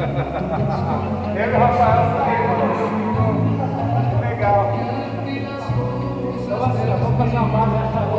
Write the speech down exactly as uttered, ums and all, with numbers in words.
Eu e o Rafael também, legal. Vamos fazer uma base.